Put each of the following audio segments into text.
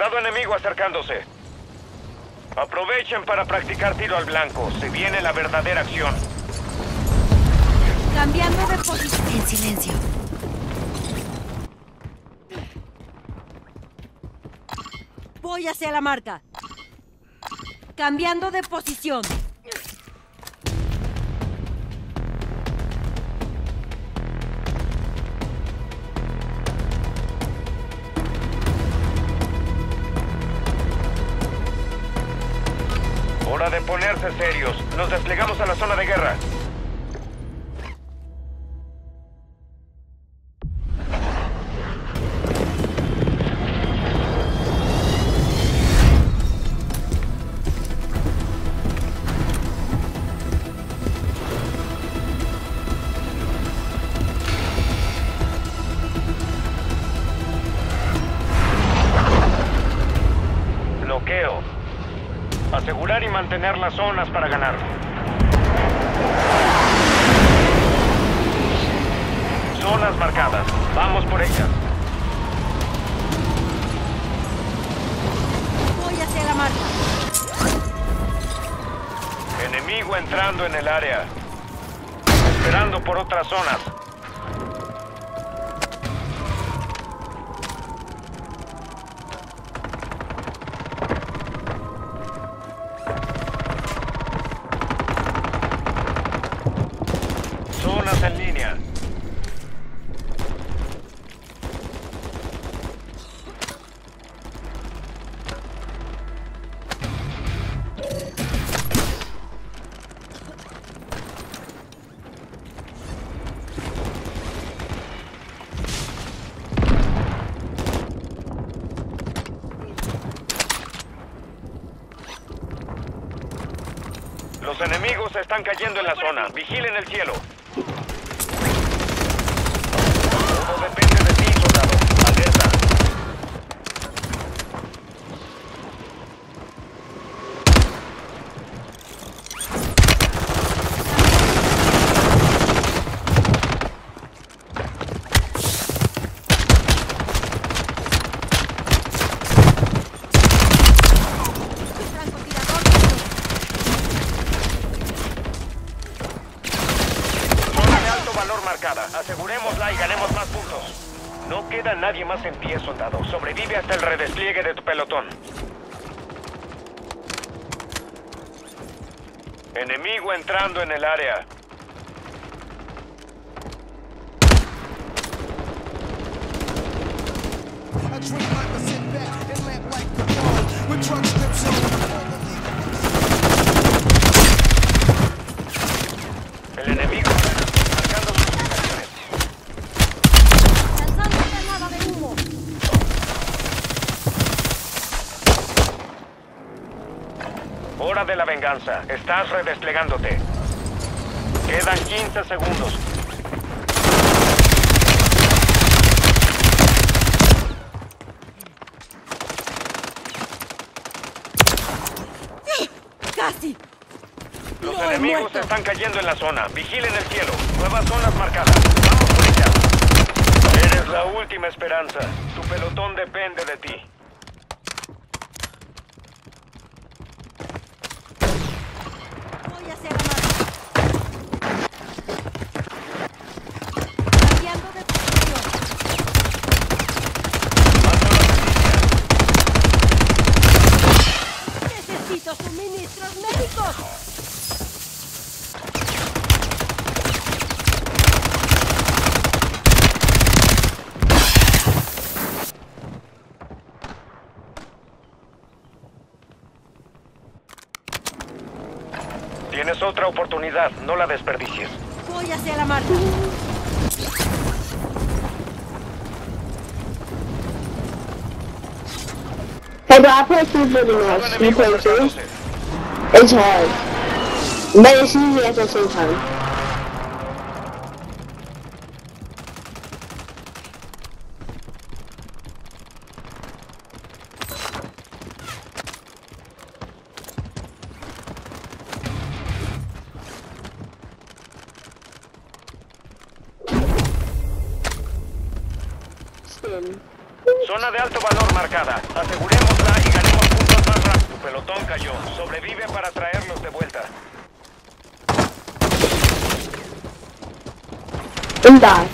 Soldado enemigo acercándose. Aprovechen para practicar tiro al blanco. Se viene la verdadera acción. Cambiando de posición. En silencio. Voy hacia la marca. Cambiando de posición. Hora de ponerse serios. Nos desplegamos a la zona de guerra. Bloqueo. Asegurar y mantener las zonas para ganar. Zonas marcadas. Vamos por ellas. Voy hacia la marca. Enemigo entrando en el área. Esperando por otras zonas. Zonas en línea. Los enemigos están cayendo en la zona. Vigilen el cielo. Todo depende de ti, soldado. Alerta. Zona de alto valor marcada. Asegurémosla y ganemos más puntos. No queda nadie más en pie, soldado. Sobrevive hasta el redespliegue de tu pelotón. Enemigo entrando en el área. El enemigo está marcando sus ubicaciones. Lanzando granada de humo. Hora de la venganza. Estás redesplegándote. Quedan 15 segundos. ¡Casi! Los No he enemigos muerto. están cayendo en la zona. Vigilen el cielo. Nuevas zonas marcadas. Vamos por ellas. Eres la última esperanza. Tu pelotón depende de ti. Voy hacia la marca. Cambiando de posición. Mando la noticia. Necesito suministros médicos. Tienes otra oportunidad. No la desperdicies. Voy hacia la marca. Hey, bro, I play Food Living Soldado House. You enemigo play too? acercándose. It's hard. But it's easy at the same time. Zona de alto valor marcada. Asegurémosla y ganemos puntos más rápido. Tu pelotón cayó. Sobrevive para traerlos de vuelta. Anda.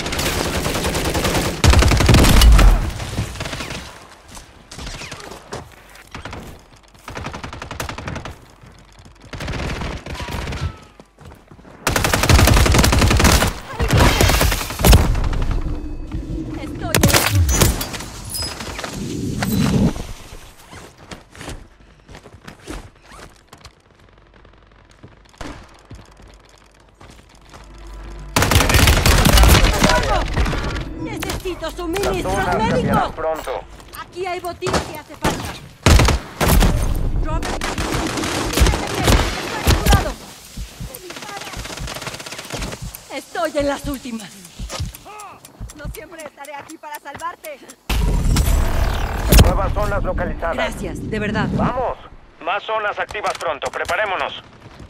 Necesito Las suministros zonas cambiarán médicos. pronto. Aquí hay botín que hace falta. Robert, estoy curado. Me disparan. Estoy en las últimas. No siempre estaré aquí para salvarte. Nuevas zonas localizadas. Gracias, de verdad. ¡Vamos! Más zonas activas pronto. Preparémonos.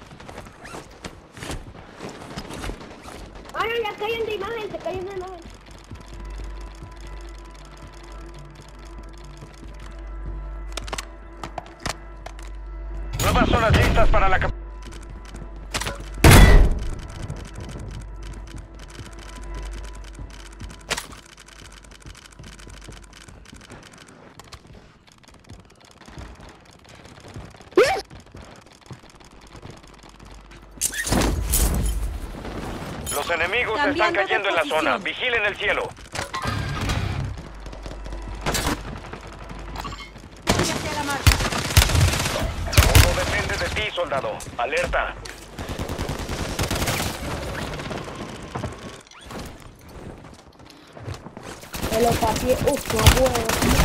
Ah, no, ya caen de imagen, se caen de imagen. Nuevas zonas listas para la Los enemigos están Cambiando de cayendo en la zona. posición. Vigilen el cielo. Voy hacia la marca. Todo depende de ti, soldado. Alerta. Me lo pateé, no puedo.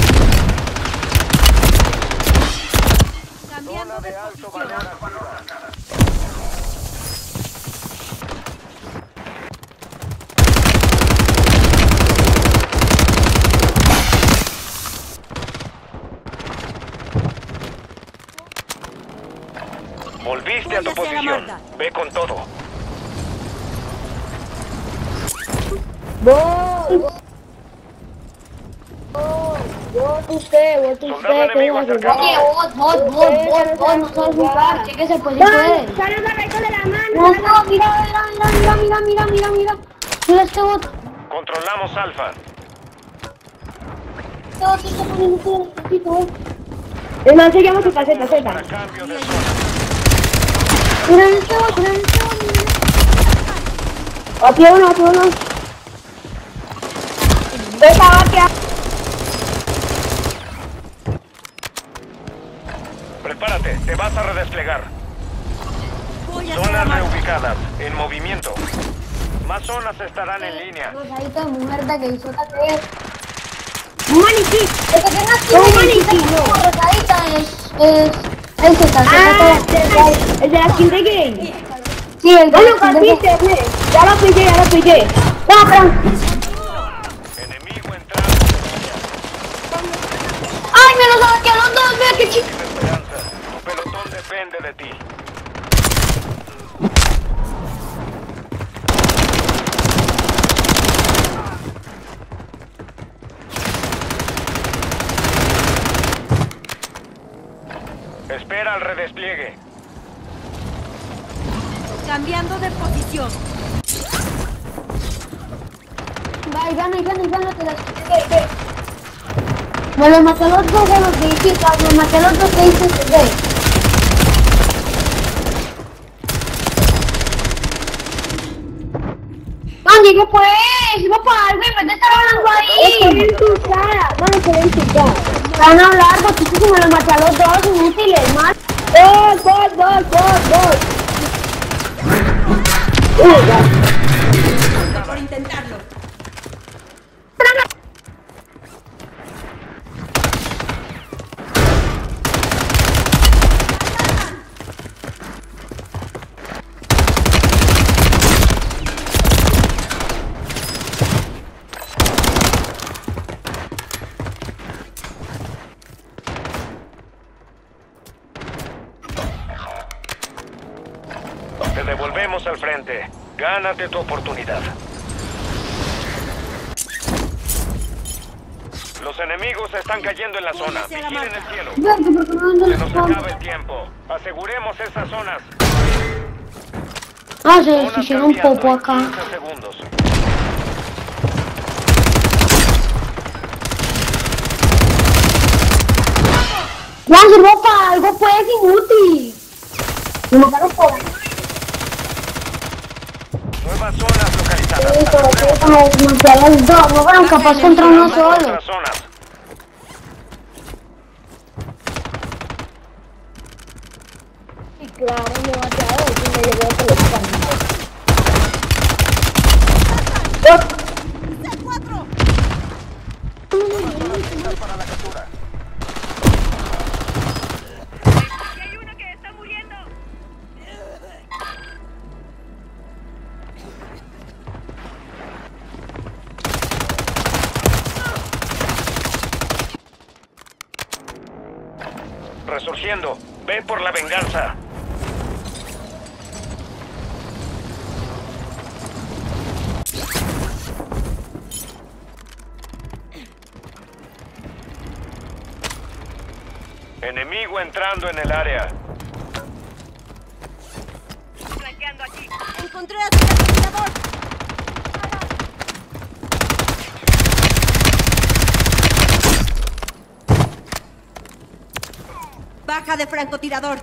Cambiando de posición. Volviste a tu Voy hacia la posición. marca. Ve con todo. Vos usted, Soldado enemigo acercado. Oye, vos, no sabes jugar, chéquese pues si puede. ¡Sale un barrito de la mano! No, mira. Mira este bot. Controlamos Alfa. Este bot está poniendo todo el poquito, El man se llama su caseta, Para cambio de zona. Mira este bot, mira. Aquí uno. Vete. Prepárate, te vas a redesplegar. Voy hacia la Zonas marca. reubicadas, en movimiento. Más zonas estarán en línea. Rosadito de mujer que hizo que es. Un maniquí. El que tenga aquí Un maniquí, no. rosadita es. Ese está. Ah, el de la skin de game. Sí, el de Bueno, capiste, ya lo pillé. No, pero... Enemigo entrando. ¡Ay, me lo saqué a los dos! ¡Mira qué chico! Sin esperanza. Tu pelotón depende de ti. Espera al redespliegue. Cambiando de posición. Va, y gana, te las... Me lo maté a los dos de los que hiciste, me maté a los dos que hiciste, No, llegué pues, iba para algo en vez de estar hablando ahí. Mano, se ve insultada. Van a hablar, porque si me lo maté a los dos, inútiles, man. Gol. Por intentarlo. Te devolvemos al frente. Gánate tu oportunidad. Los enemigos están cayendo en la zona. hacia la Vigilen marca. el cielo. Verde, porque no ando Se en nos la acaba el tiempo. Aseguremos esas zonas. Ah, se Zonas hicieron un cambiando poco en acá. 15 segundos. Ya, sirvo para algo, pues, inútil. Me mataron por ahí. Nuevas zonas localizadas. Sí, pero que como maté a los dos, no fueron capaces contra uno Aseguremos solo. nuestras zonas. Y claro, me maté a dos y me llevé a teléfono. C4. Para la captura. Hay uno que está muriendo. Resurgiendo. Ve por la venganza. Enemigo entrando en el área. Flanqueando aquí. Encontré a su francotirador. Baja de francotirador.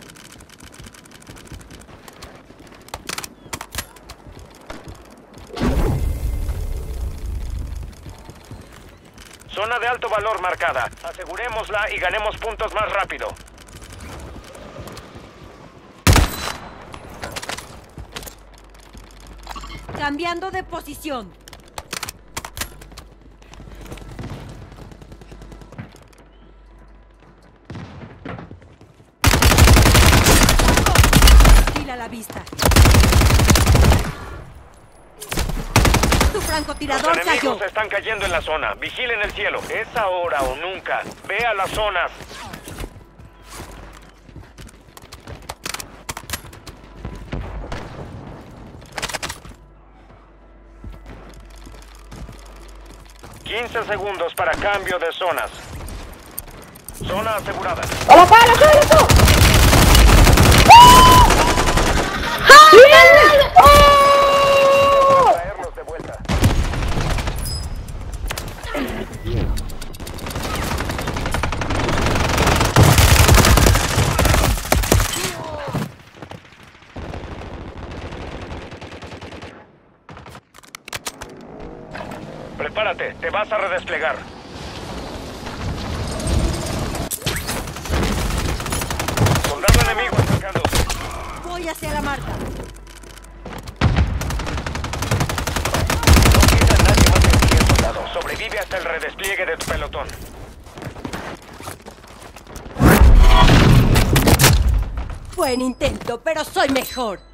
Zona de alto valor marcada. Asegurémosla y ganemos puntos más rápido. Cambiando de posición. Fila a la vista. Tu Los francotirador cayó. enemigos están cayendo en la zona. Vigilen el cielo. Es ahora o nunca. Ve a las zonas. ...15 segundos para cambio de zonas. Zona asegurada. ¡Hola, Pablo, Pablo! Traerlos de vuelta. Prepárate, te vas a redesplegar. Soldado enemigo atacando. Voy hacia la marca. No queda nadie más en pie, soldado. Sobrevive hasta el redespliegue de tu pelotón. Buen intento, pero soy mejor.